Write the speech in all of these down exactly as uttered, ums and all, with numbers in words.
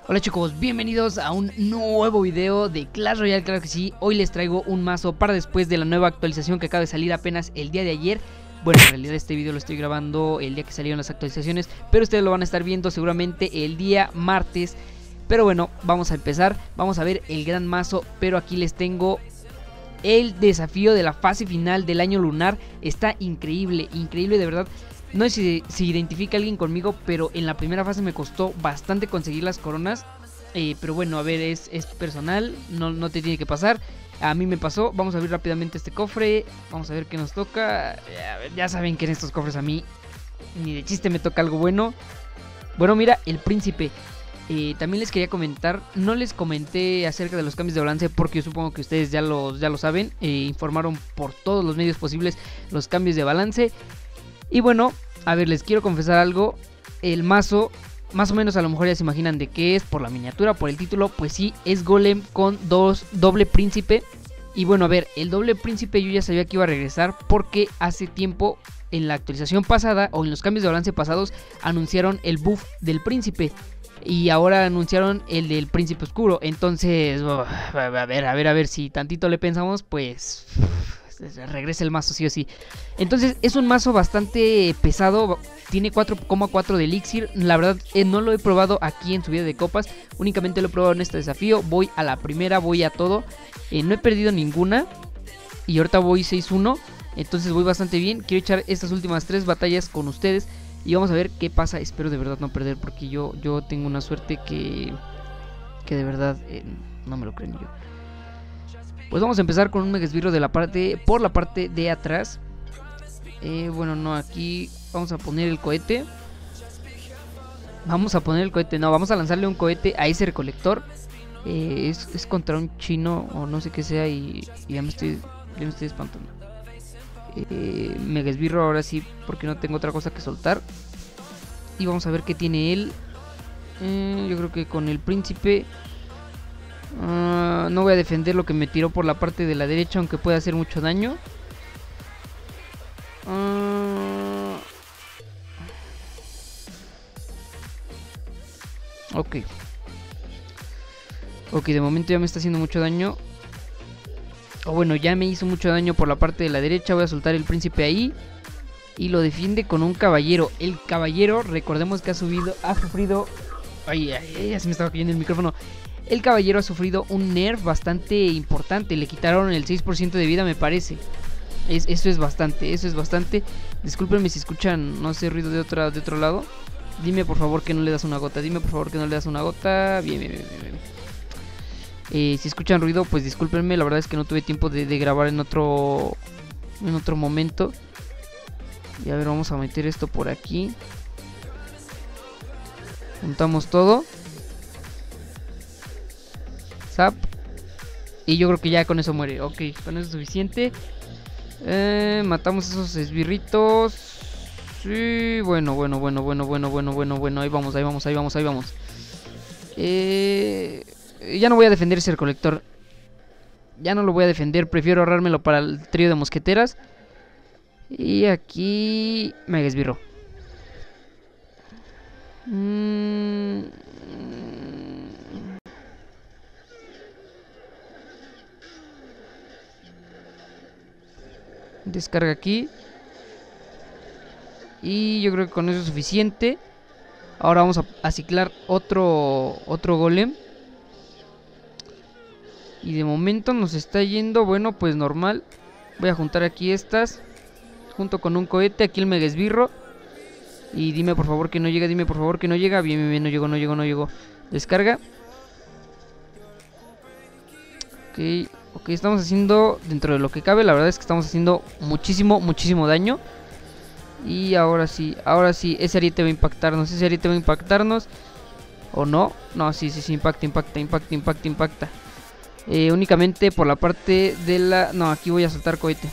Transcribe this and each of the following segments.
Hola chicos, bienvenidos a un nuevo video de Clash Royale, claro que sí. Hoy les traigo un mazo para después de la nueva actualización que acaba de salir apenas el día de ayer. Bueno, en realidad este video lo estoy grabando el día que salieron las actualizaciones, pero ustedes lo van a estar viendo seguramente el día martes. Pero bueno, vamos a empezar, vamos a ver el gran mazo, pero aquí les tengo el desafío de la fase final del año lunar. Está increíble, increíble de verdad. No sé si, si identifica a alguien conmigo, pero en la primera fase me costó bastante conseguir las coronas. Eh, pero bueno, a ver, es, es personal, no, no te tiene que pasar. A mí me pasó. Vamos a abrir rápidamente este cofre. Vamos a ver qué nos toca. Eh, ya saben que en estos cofres a mí ni de chiste me toca algo bueno. Bueno, mira, el príncipe. Eh, también les quería comentar, no les comenté acerca de los cambios de balance porque yo supongo que ustedes ya, los, ya lo saben. eh, Informaron por todos los medios posibles los cambios de balance. Y bueno, a ver, les quiero confesar algo. El mazo, más o menos a lo mejor ya se imaginan de qué es por la miniatura, por el título. Pues sí, es golem con dos doble príncipe. Y bueno, a ver, el doble príncipe yo ya sabía que iba a regresar porque hace tiempo en la actualización pasada o en los cambios de balance pasados anunciaron el buff del príncipe. Y ahora anunciaron el del príncipe oscuro. Entonces, oh, a ver, a ver, a ver, si tantito le pensamos, pues regresa el mazo sí o sí. Entonces es un mazo bastante pesado. Tiene cuatro coma cuatro de elixir. La verdad eh, no lo he probado aquí en subida de copas. Únicamente lo he probado en este desafío. Voy a la primera, voy a todo. eh, No he perdido ninguna. Y ahorita voy seis uno. Entonces voy bastante bien. Quiero echar estas últimas tres batallas con ustedes y vamos a ver qué pasa. Espero de verdad no perder porque yo, yo tengo una suerte que, que de verdad eh, no me lo creen yo. Pues vamos a empezar con un mega esbirro de la parte, por la parte de atrás. Eh, bueno, no, aquí vamos a poner el cohete. Vamos a poner el cohete, no, vamos a lanzarle un cohete a ese recolector. Eh, es, es contra un chino o no sé qué sea y, y ya me estoy, ya me estoy espantando. Eh, mega esbirro ahora sí, porque no tengo otra cosa que soltar. Y vamos a ver qué tiene él. Eh, yo creo que con el príncipe... Uh, no voy a defender lo que me tiró por la parte de la derecha, aunque puede hacer mucho daño. Uh, ok. Ok, de momento ya me está haciendo mucho daño. O bueno, ya me hizo mucho daño por la parte de la derecha. Voy a soltar el príncipe ahí. Y lo defiende con un caballero. El caballero, recordemos que ha subido, ha sufrido... Ay, ay, ay, ya se me estaba cayendo el micrófono. El caballero ha sufrido un nerf bastante importante. Le quitaron el seis por ciento de vida, me parece. es, Eso es bastante, eso es bastante. Discúlpenme si escuchan, no sé, ruido de, otra, de otro lado. Dime por favor que no le das una gota. Dime por favor que no le das una gota. Bien, bien, bien, bien. Eh, si escuchan ruido, pues discúlpenme. La verdad es que no tuve tiempo de, de grabar en otro, en otro momento. Y a ver, vamos a meter esto por aquí. Juntamos todo. Zap. Y yo creo que ya con eso muere. Ok, con eso es suficiente. eh, Matamos esos esbirritos. Sí, bueno, bueno, bueno, bueno, bueno, bueno, bueno, bueno. Ahí vamos, ahí vamos, ahí vamos, ahí vamos. Eh, ya no voy a defender ese recolector. Ya no lo voy a defender. Prefiero ahorrármelo para el trío de mosqueteras. Y aquí... mega esbirro. Mmm... Descarga aquí. Y yo creo que con eso es suficiente. Ahora vamos a, a ciclar otro Otro golem. Y de momento nos está yendo, bueno, pues normal. Voy a juntar aquí estas junto con un cohete, aquí el mega esbirro. Y dime por favor que no llega, dime por favor que no llega. Bien, bien, bien, no llegó, no llegó, no llegó. Descarga. Ok, ok, estamos haciendo, dentro de lo que cabe, la verdad es que estamos haciendo muchísimo, muchísimo daño. Y ahora sí, ahora sí, ese ariete va a impactarnos, ese ariete va a impactarnos. ¿O no? No, sí, sí, sí, impacta, impacta, impacta, impacta, impacta. Eh, únicamente por la parte de la... No, aquí voy a soltar cohete.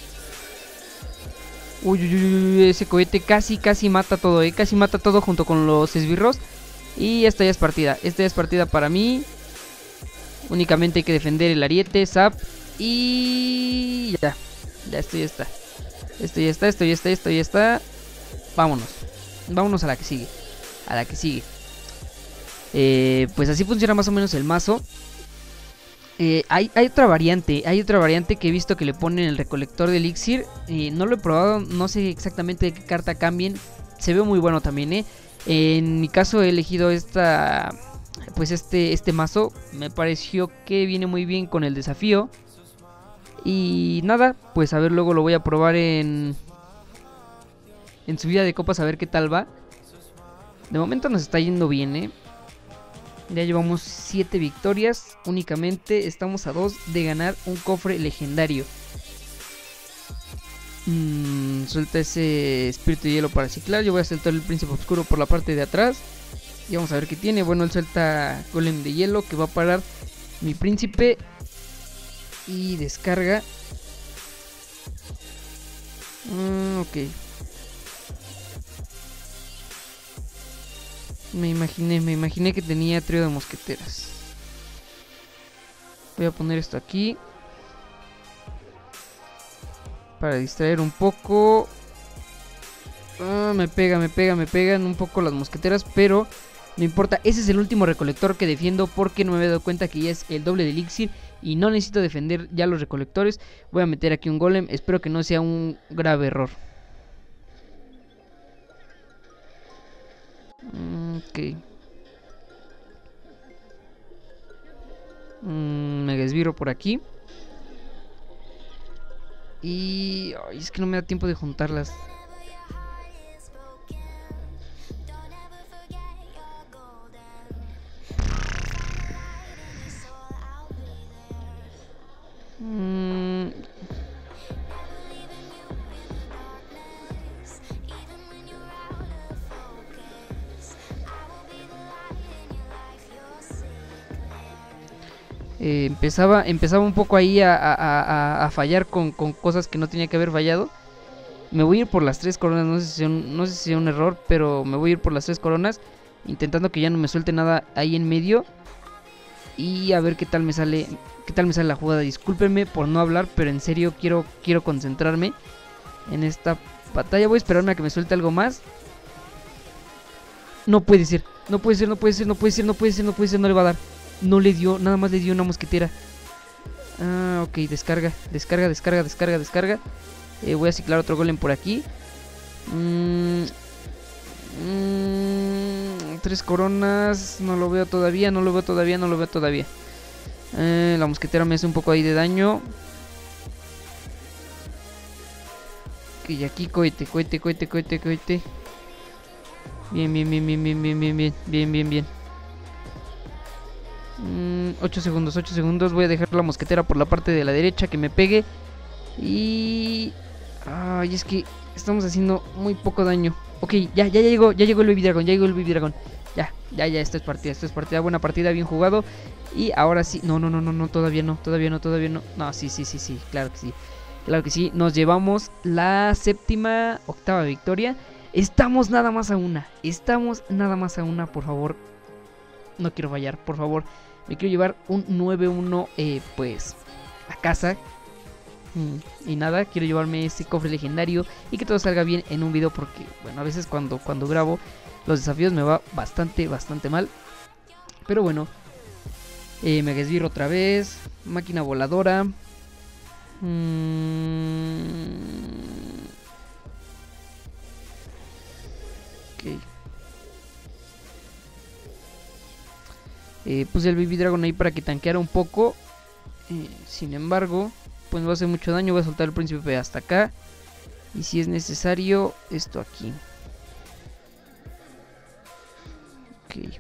Uy, uy, uy, uy, ese cohete casi, casi mata todo, eh. Casi mata todo junto con los esbirros. Y esta ya es partida, esta ya es partida para mí. Únicamente hay que defender el ariete, zap. Y ya, ya esto ya está. Esto ya está, esto ya está, esto ya está. Vámonos, vámonos a la que sigue. A la que sigue. Eh, pues así funciona más o menos el mazo. Eh, hay, hay otra variante, hay otra variante que he visto que le ponen el recolector de elixir. Eh, no lo he probado, no sé exactamente de qué carta cambien. Se ve muy bueno también, eh. En mi caso he elegido esta, pues este, este mazo. Me pareció que viene muy bien con el desafío. Y nada, pues a ver, luego lo voy a probar en, en subida de copas a ver qué tal va. De momento nos está yendo bien, eh. Ya llevamos siete victorias únicamente. Estamos a dos de ganar un cofre legendario. Mm, suelta ese espíritu de hielo para ciclar. Yo voy a soltar el príncipe oscuro por la parte de atrás. Y vamos a ver qué tiene. Bueno, él suelta golem de hielo que va a parar mi príncipe. Y descarga. Mm, ok. Me imaginé, me imaginé que tenía trío de mosqueteras. Voy a poner esto aquí para distraer un poco. Ah, me pega, me pega, me pegan un poco las mosqueteras, pero no importa. Ese es el último recolector que defiendo porque no me había dado cuenta que ya es el doble de elixir y no necesito defender ya los recolectores. Voy a meter aquí un golem, espero que no sea un grave error. Ok. Mm, me desviro por aquí. Y ay, es que no me da tiempo de juntarlas. Mm. Eh, empezaba, empezaba un poco ahí a, a, a, a fallar con, con cosas que no tenía que haber fallado. Me voy a ir por las tres coronas, no sé si sea un, no sé si sea un error, pero me voy a ir por las tres coronas, intentando que ya no me suelte nada ahí en medio. Y a ver qué tal me sale, qué tal me sale la jugada. Discúlpenme por no hablar, pero en serio quiero, quiero concentrarme en esta batalla. Voy a esperarme a que me suelte algo más. No puede ser, no puede ser, no puede ser, no puede ser, no puede ser, no puede ser, no le va a dar. No le dio, nada más le dio una mosquetera. Ah, ok, descarga, descarga, descarga, descarga, descarga. Eh, voy a ciclar otro golem por aquí. Mm, mm, tres coronas, no lo veo todavía, no lo veo todavía, no lo veo todavía. Eh, la mosquetera me hace un poco ahí de daño. Ok, aquí cohete, cohete, cohete, cohete, cohete. Bien, bien, bien, bien, bien, bien, bien, bien, bien, bien, bien. ocho segundos, ocho segundos. Voy a dejar la mosquetera por la parte de la derecha que me pegue. Y... ay, es que estamos haciendo muy poco daño. Ok, ya, ya, ya llegó, ya llegó el Baby Dragon, ya llegó el Baby Dragon. Ya, ya, ya, esto es partida, esto es partida, buena partida, bien jugado. Y ahora sí, no, no, no, no, no, todavía no, todavía no, todavía no. No, sí, sí, sí, sí, claro que sí. Claro que sí, nos llevamos la séptima, octava victoria. Estamos nada más a una, estamos nada más a una, por favor. No quiero fallar, por favor. Me quiero llevar un nueve uno, eh, pues, a casa. Mm, y nada, quiero llevarme ese cofre legendario y que todo salga bien en un video porque, bueno, a veces cuando, cuando grabo los desafíos me va bastante, bastante mal. Pero bueno, eh, me desviro otra vez. Máquina voladora. Mm, ok. Eh, puse el Baby Dragon ahí para que tanqueara un poco. Eh, sin embargo, pues me va a hacer mucho daño. Voy a soltar el príncipe hasta acá. Y si es necesario, esto aquí. Ok.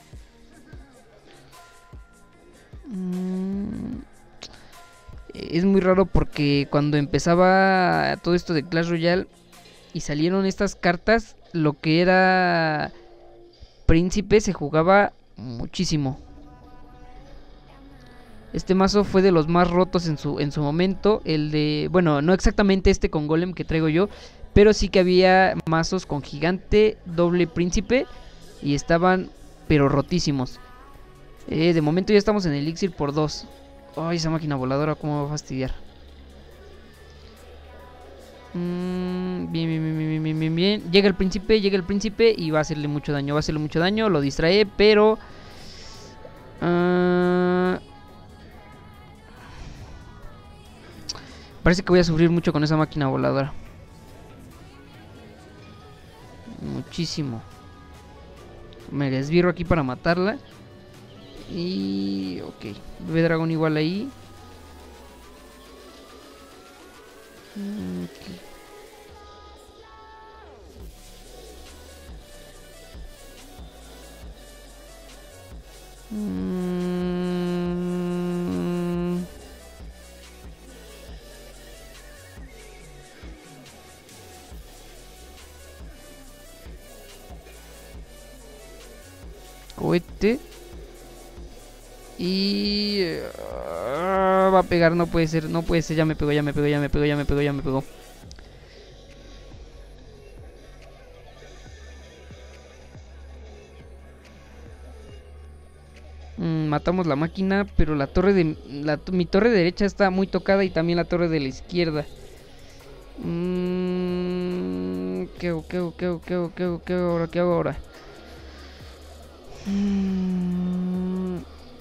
Mm, es muy raro porque cuando empezaba todo esto de Clash Royale y salieron estas cartas, lo que era príncipe se jugaba muchísimo. Este mazo fue de los más rotos en su, en su momento. El de, bueno, no exactamente este con golem que traigo yo, pero sí que había mazos con gigante, doble príncipe y estaban pero rotísimos. Eh, de momento ya estamos en el elixir por dos. Ay, esa máquina voladora, cómo va a fastidiar. Mm, bien, bien, bien, bien, bien, bien, bien. Llega el príncipe, llega el príncipe y va a hacerle mucho daño, va a hacerle mucho daño, lo distrae, pero Uh... Parece que voy a sufrir mucho con esa máquina voladora. Muchísimo. Me desviro aquí para matarla. Y... ok. Bebé dragón igual ahí. Okay. Mm. Cohete. Y... Uh, va a pegar, no puede ser, no puede ser, ya me pegó, ya me pegó, ya me pegó, ya me pegó, ya me pegó. Mm, matamos la máquina, pero la torre de... La, mi torre de derecha está muy tocada y también la torre de la izquierda. Mm, ¿Qué hago, qué hago, qué hago, qué hago, qué hago, qué hago ahora, qué hago ahora? Mm.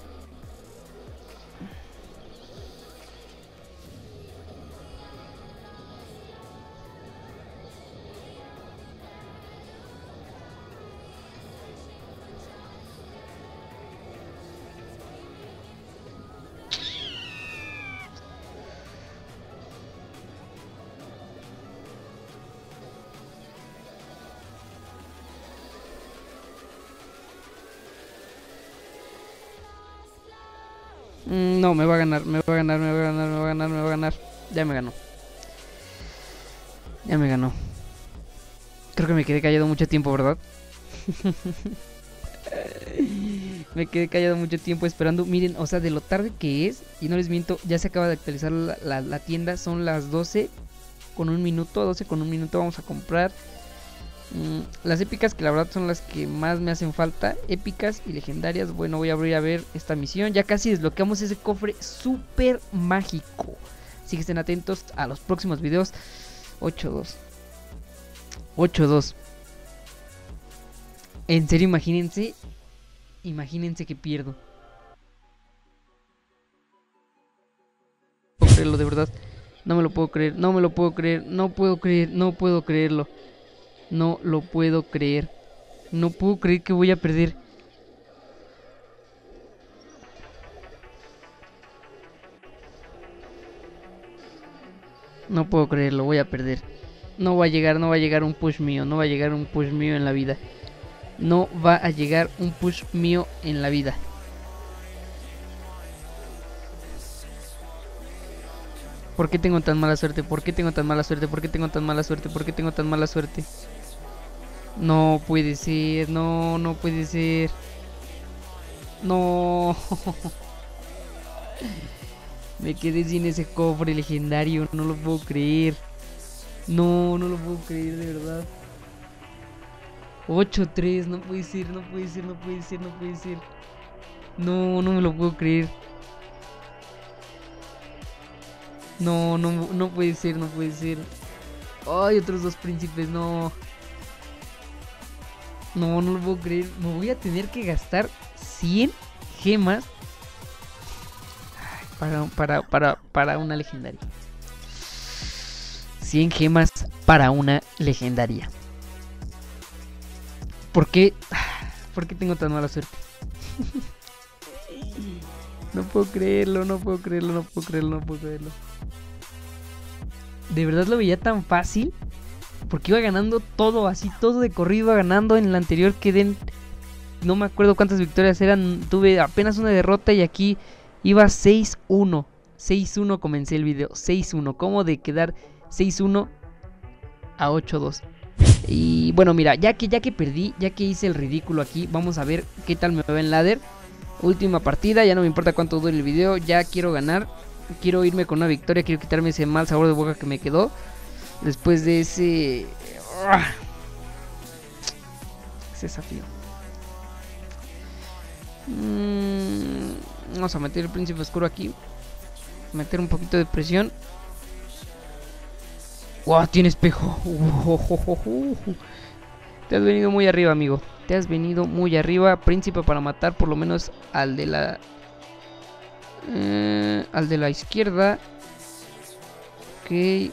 No, me va a ganar, me va a ganar, me va a ganar, me va a ganar, me va a ganar. Ya me ganó. Ya me ganó. Creo que me quedé callado mucho tiempo, ¿verdad? Me quedé callado mucho tiempo esperando. Miren, o sea, de lo tarde que es, y no les miento, ya se acaba de actualizar la, la, la tienda. Son las doce con un minuto, doce con un minuto. Vamos a comprar mm, las épicas, que la verdad son las que más me hacen falta. Épicas y legendarias. Bueno, voy a abrir a ver esta misión. Ya casi desbloqueamos ese cofre súper mágico. Así que estén atentos a los próximos videos. ocho dos ocho dos. En serio, imagínense. Imagínense que pierdo. No puedo creerlo, de verdad. No me lo puedo creer, no me lo puedo creer. No puedo creer, no puedo creerlo. No lo puedo creer. No puedo creer que voy a perder. No puedo creerlo, voy a perder. No va a llegar, no va a llegar un push mío. No va a llegar un push mío en la vida. No va a llegar un push mío en la vida. ¿Por qué tengo tan mala suerte? ¿Por qué tengo tan mala suerte? ¿Por qué tengo tan mala suerte? ¿Por qué tengo tan mala suerte? No puede ser, no, no puede ser. No. Me quedé sin ese cofre legendario, no lo puedo creer. No, no lo puedo creer, de verdad. ocho tres, no puede ser, no puede ser, no puede ser, no puede ser. No, no me lo puedo creer. No, no, no puede ser, no puede ser. Ay, otros dos príncipes, no. No, no lo puedo creer. Me voy a tener que gastar cien gemas para, para, para, para una legendaria. cien gemas para una legendaria. ¿Por qué? ¿Por qué tengo tan mala suerte? No puedo creerlo, no puedo creerlo, no puedo creerlo, no puedo creerlo. De verdad lo veía tan fácil. Porque iba ganando todo, así todo de corrido iba ganando. En el anterior quedé en... no me acuerdo cuántas victorias eran. Tuve apenas una derrota y aquí iba seis uno. seis uno comencé el video. seis uno. ¿Cómo de quedar seis uno a ocho dos? Y bueno, mira, ya que, ya que perdí, ya que hice el ridículo aquí, vamos a ver qué tal me va en ladder. Última partida, ya no me importa cuánto dure el video, ya quiero ganar. Quiero irme con una victoria, quiero quitarme ese mal sabor de boca que me quedó después de ese... ese desafío. Mm, vamos a meter el príncipe oscuro aquí. Meter un poquito de presión. ¡Wow! Tiene espejo. Uh, uh, uh, uh, uh. Te has venido muy arriba, amigo. Te has venido muy arriba, príncipe, para matar por lo menos al de la... Eh, al de la izquierda. Ok.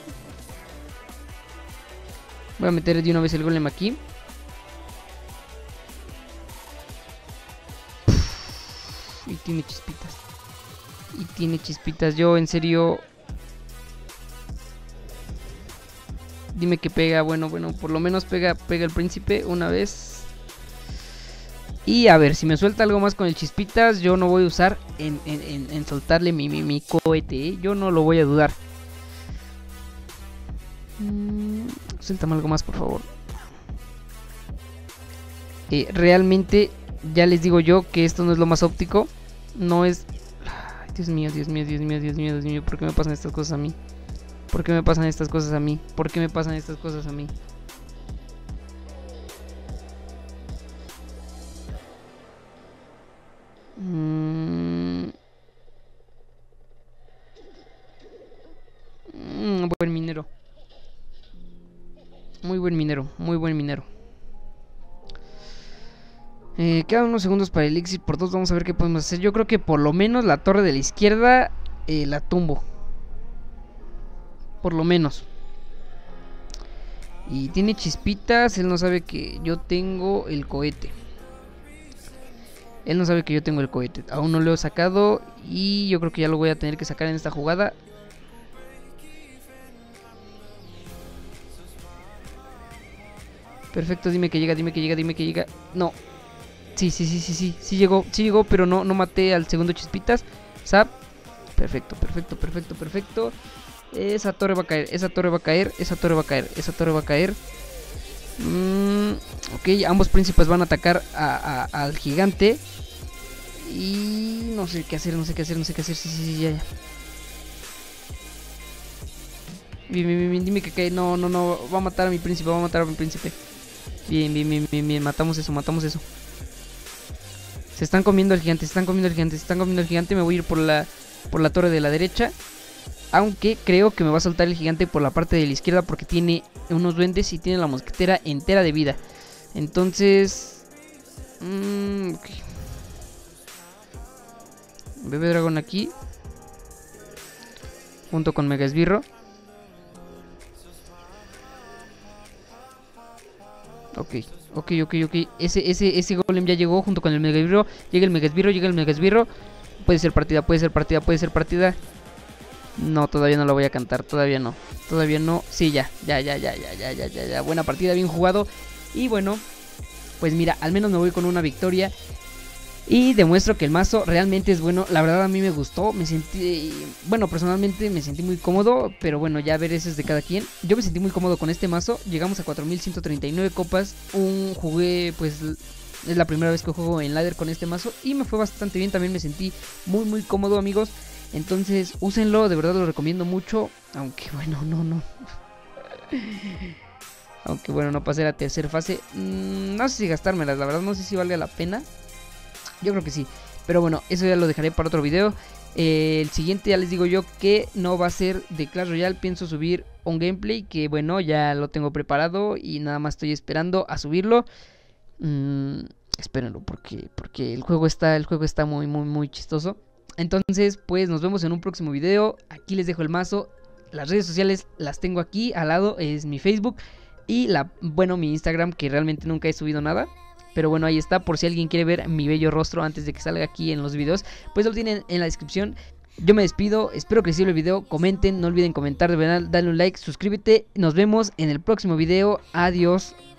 Voy a meter de una vez el golem aquí. Y tiene chispitas. Y tiene chispitas. Yo, en serio... Dime que pega. Bueno, bueno, por lo menos pega, pega el príncipe una vez. Y a ver, si me suelta algo más con el chispitas, yo no voy a usar en, en, en, en soltarle mi, mi, mi cohete, ¿eh? Yo no lo voy a dudar. Mm, suéltame algo más, por favor. Eh, realmente, ya les digo yo que esto no es lo más óptico. No es... Ay, Dios mío, Dios mío, Dios mío, Dios mío, Dios mío. ¿Por qué me pasan estas cosas a mí? ¿Por qué me pasan estas cosas a mí? ¿Por qué me pasan estas cosas a mí? Mm. Mm, buen minero. Muy buen minero, muy buen minero. Eh, quedan unos segundos para el elixir por dos. Vamos a ver qué podemos hacer. Yo creo que por lo menos la torre de la izquierda eh, la tumbo. Por lo menos. Y tiene chispitas. Él no sabe que yo tengo el cohete. Él no sabe que yo tengo el cohete. Aún no lo he sacado. Y yo creo que ya lo voy a tener que sacar en esta jugada. Perfecto, dime que llega, dime que llega, dime que llega. No. Sí, sí, sí, sí, sí. Sí llegó, sí llegó, pero no, no maté al segundo chispitas. Zap. Perfecto, perfecto, perfecto, perfecto. Esa torre va a caer, esa torre va a caer, esa torre va a caer, esa torre va a caer. Mm, ok, ambos príncipes van a atacar a, a, al gigante. Y no sé qué hacer, no sé qué hacer, no sé qué hacer. Sí, sí, sí, ya, ya. Bien, bien, bien, dime que cae. No, no, no, va a matar a mi príncipe, va a matar a mi príncipe. Bien, bien, bien, bien, bien, matamos eso, matamos eso. Se están comiendo al gigante, se están comiendo al gigante, se están comiendo al gigante. Me voy a ir por la, por la torre de la derecha. Aunque creo que me va a soltar el gigante por la parte de la izquierda, porque tiene unos duendes y tiene la mosquetera entera de vida. Entonces... Mmm, okay. Bebé dragón aquí. Junto con mega esbirro. Ok, ok, ok, ok. Ese, ese, ese golem ya llegó junto con el mega esbirro. Llega el mega esbirro, llega el mega esbirro. Puede ser partida, puede ser partida, puede ser partida. No, todavía no la voy a cantar, todavía no. Todavía no, sí, ya, ya, ya, ya, ya, ya, ya, ya, ya. Buena partida, bien jugado. Y bueno, pues mira, al menos me voy con una victoria. Y demuestro que el mazo realmente es bueno. La verdad a mí me gustó, me sentí... Bueno, personalmente me sentí muy cómodo. Pero bueno, ya ver, eso es de cada quien. Yo me sentí muy cómodo con este mazo. Llegamos a cuatro mil ciento treinta y nueve copas. Un jugué, pues... Es la primera vez que juego en ladder con este mazo. Y me fue bastante bien, también me sentí muy muy cómodo, amigos. Entonces, úsenlo, de verdad lo recomiendo mucho. Aunque bueno, no, no. Aunque bueno, no pasé la tercera fase. Mm, no sé si gastármelas, la verdad no sé si valga la pena. Yo creo que sí. Pero bueno, eso ya lo dejaré para otro video. Eh, el siguiente ya les digo yo que no va a ser de Clash Royale. Pienso subir un gameplay que bueno, ya lo tengo preparado. Y nada más estoy esperando a subirlo. Mm, espérenlo porque, porque el juego está, el juego está muy, muy, muy chistoso. Entonces, pues nos vemos en un próximo video. Aquí les dejo el mazo. Las redes sociales las tengo aquí al lado. Es mi Facebook y la, bueno, mi Instagram, que realmente nunca he subido nada. Pero bueno, ahí está, por si alguien quiere ver mi bello rostro antes de que salga aquí en los videos, pues lo tienen en la descripción. Yo me despido, espero que les sirva el video. Comenten, no olviden comentar, de verdad, dale un like, suscríbete. Nos vemos en el próximo video. Adiós.